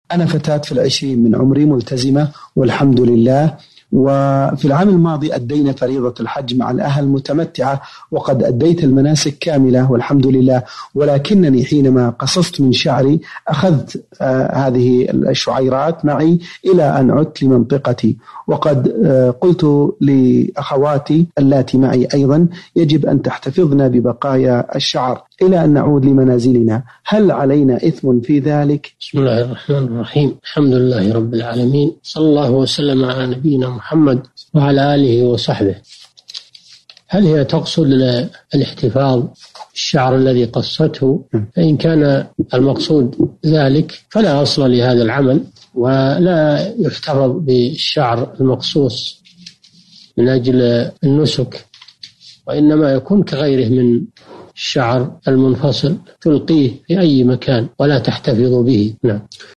أنا فتاة في 20 من عمري، ملتزمة والحمد لله. وفي العام الماضي أدينا فريضة الحج مع الأهل متمتعة، وقد أديت المناسك كاملة والحمد لله. ولكنني حينما قصصت من شعري أخذت هذه الشعيرات معي إلى أن عدت لمنطقتي، وقد قلت لأخواتي اللاتي معي أيضا يجب أن تحتفظن ببقايا الشعر إلى أن نعود لمنازلنا. هل علينا إثم في ذلك؟ بسم الله الرحمن الرحيم. الحمد لله رب العالمين، صلى الله وسلم على نبينا محمد وعلى آله وصحبه. هل هي تقصد الاحتفاظ بالشعر الذي قصته؟ فإن كان المقصود ذلك فلا أصل لهذا العمل، ولا يحتفظ بالشعر المقصوص من أجل النسك، وإنما يكون كغيره من الشعر المنفصل، تلقيه في أي مكان ولا تحتفظ به. نعم.